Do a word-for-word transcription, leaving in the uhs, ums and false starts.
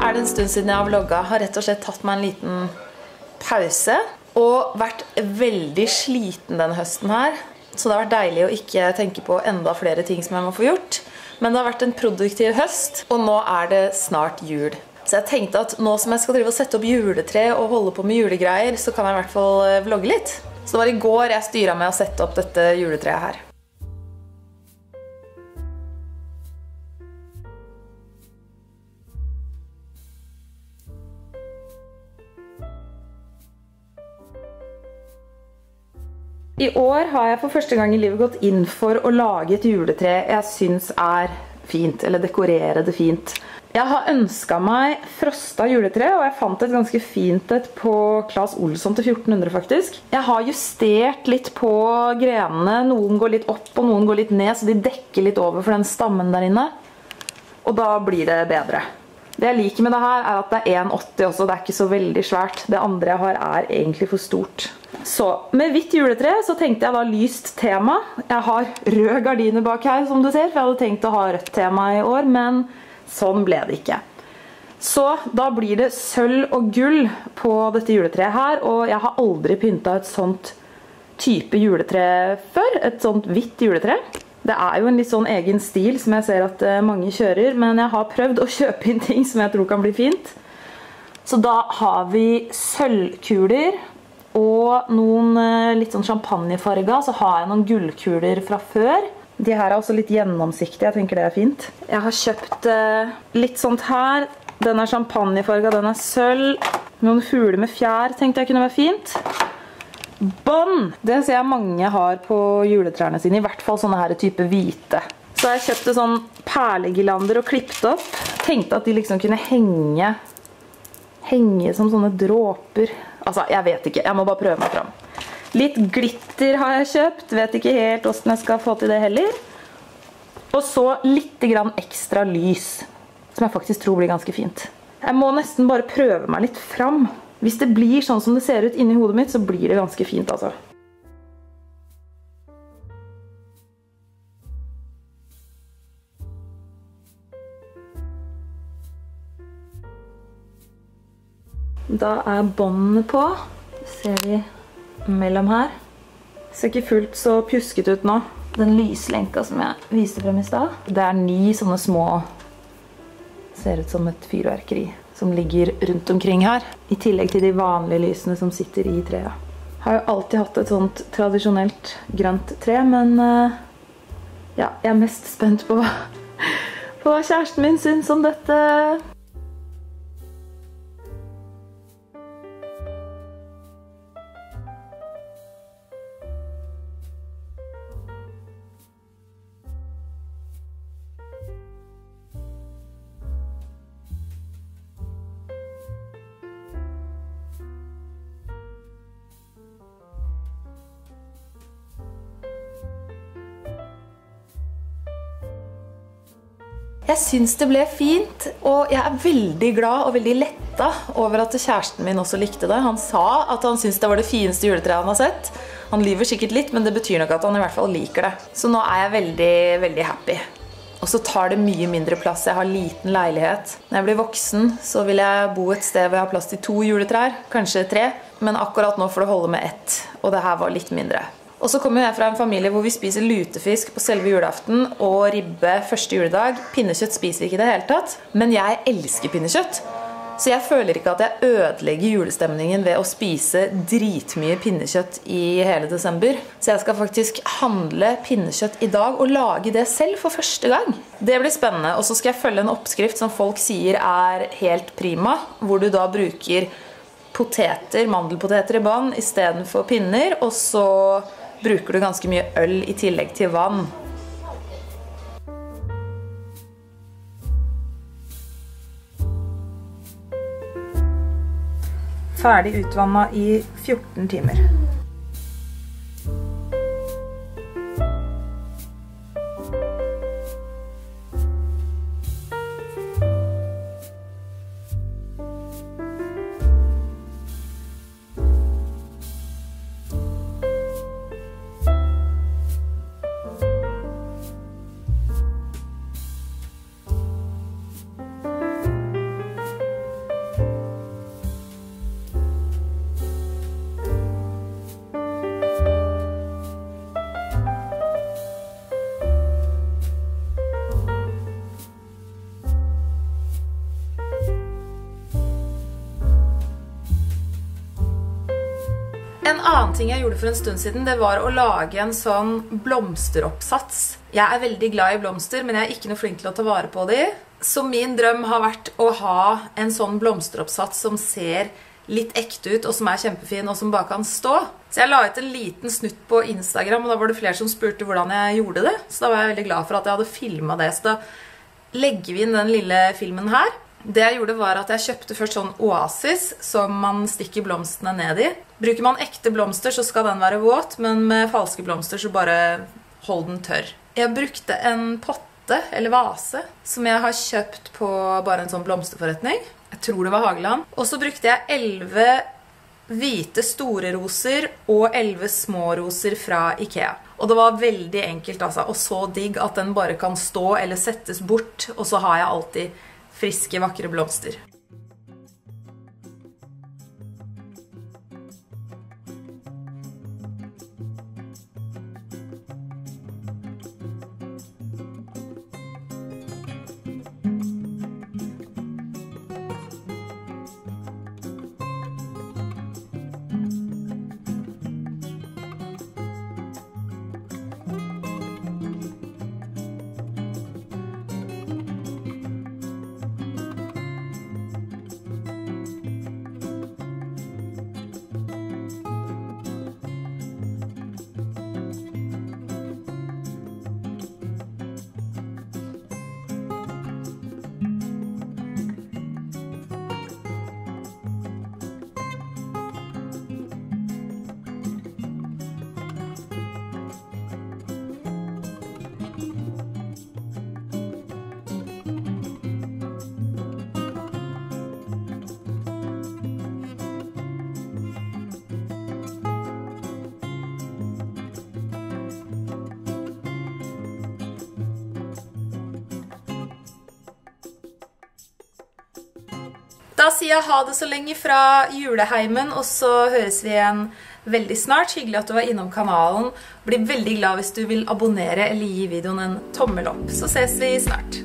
er det en stund siden jeg har vlogget. Har rett og slett tatt meg en liten pause og vært veldig sliten denne høsten her. Så det har vært deilig å ikke tenke på enda flere ting som jeg må få gjort. Men det har vært en produktiv høst, og nå er det snart jul. Så jeg tenkte at nå som jeg skal drive og sette opp juletre og holde på med julegreier, så kan jeg i hvert fall vlogge litt. Så det var i går jeg styret med å sette opp dette juletreet her. I år har jeg for første gang i livet gått inn for å lage et juletre jeg synes er fint, eller dekorere det fint. Jeg har ønsket meg frosta juletre, og jeg fant et ganske fint et på Claes Olsson til fjorten hundre faktisk. Jeg har justert litt på grenene, noen går litt opp og noen går litt ned, så de dekker litt over for den stammen der inne. Og da blir det bedre. Det jeg liker med det her er at det er en komma åtti også, det er ikke så veldig svært. Det andre jeg har er egentlig for stort. Så med hvitt juletre så tenkte jeg da lyst tema. Jeg har rød gardiner bak her som du ser, for jeg hadde tenkt å ha rødt tema i år, men sånn ble det ikke. Så da blir det sølv og gull på dette juletreet her, og jeg har aldri pyntet et sånt type juletre før, et sånt hvitt juletre. Det er jo en litt sånn egen stil som jeg ser at mange kjører, men jeg har prøvd å kjøpe inn ting som jeg tror kan bli fint. Så da har vi sølvkuler og noen litt sånn champagnefarga, så har jeg noen gullkuler fra før. De her er også litt gjennomsiktige, jeg tenker det er fint. Jeg har kjøpt litt sånt her. Den er champagnefarga, den er sølv. Noen fugler med fjær tenkte jeg kunne være fint. Bånd! Det ser jeg mange har på juletrærne sine, i hvert fall sånne her type hvite. Så jeg kjøpte sånn perlegilander og klippet opp. Tenkte at de liksom kunne henge, henge som sånne dråper. Altså, jeg vet ikke, jeg må bare prøve meg fram. Litt glitter har jeg kjøpt, vet ikke helt hvordan jeg skal få til det heller. Og så litt grann ekstra lys, som jeg faktisk tror blir ganske fint. Jeg må nesten bare prøve meg litt fram. Hvis det blir sånn som det ser ut inni hodet mitt, så blir det ganske fint, altså. Da er båndene på. Ser vi mellom her. Ser ikke fullt så pjusket ut nå. Den lyslenka som jeg viste frem i sted. Det er ni sånne små, ser ut som et fyrverkeri, som ligger rundt omkring her. I tillegg til de vanlige lysene som sitter i treet. Jeg har jo alltid hatt et sånt tradisjonelt grønt tre, men ja, jeg er mest spent på hva, på hva kjæresten min synes om dette. Jeg synes det ble fint, og jeg er veldig glad og veldig letta over at kjæresten min også likte det. Han sa at han synes det var det fineste juletreet han har sett. Han lyver sikkert litt, men det betyr nok at han i hvert fall liker det. Så nå er jeg veldig, veldig happy. Og så tar det mye mindre plass. Jeg har liten leilighet. Når jeg blir voksen, så vil jeg bo et sted hvor jeg har plass til to juletrær, kanskje tre. Men akkurat nå får det holde med ett, og det her var litt mindre. Og så kommer jeg fra en familie hvor vi spiser lutefisk på selve julaften og ribbe første juledag. Pinnekjøtt spiser vi ikke i det hele tatt, men jeg elsker pinnekjøtt. Så jeg føler ikke at jeg ødelegger julestemningen ved å spise dritmye pinnekjøtt i hele desember. Så jeg skal faktisk handle pinnekjøtt i dag og lage det selv for første gang. Det blir spennende, og så skal jeg følge en oppskrift som folk sier er helt prima, hvor du da bruker poteter, mandelpoteter i bånd i stedet for pinner, og så bruker du ganske mye øl i tillegg til vann. Ferdig utvannet i fjorten timer. En annen ting jeg gjorde for en stund siden, det var å lage en sånn blomsteroppsats. Jeg er veldig glad i blomster, men jeg er ikke noe flink til å ta vare på dem. Så min drøm har vært å ha en sånn blomsteroppsats som ser litt ekte ut, og som er kjempefin, og som bare kan stå. Så jeg la ut en liten snutt på Instagram, og da var det flere som spurte hvordan jeg gjorde det. Så da var jeg veldig glad for at jeg hadde filmet det. Så da legger vi inn den lille filmen her. Det jeg gjorde var at jeg kjøpte først sånn oasis, som man stikker blomstene ned i. Bruker man ekte blomster, så skal den være våt, men med falske blomster så bare hold den tørr. Jeg brukte en potte, eller vase, som jeg har kjøpt på bare en sånn blomsterforretning. Jeg tror det var Hageland. Og så brukte jeg elleve hvite store roser og elleve små roser fra Ikea. Og det var veldig enkelt, altså, og så digg at den bare kan stå eller settes bort, og så har jeg alltid friske, vakre blomster. Da sier jeg ha det så lenge fra juleheimen, og så høres vi igjen veldig snart. Hyggelig at du var innom kanalen. Blir veldig glad hvis du vil abonnere eller gi videoen en tommel opp. Så ses vi snart.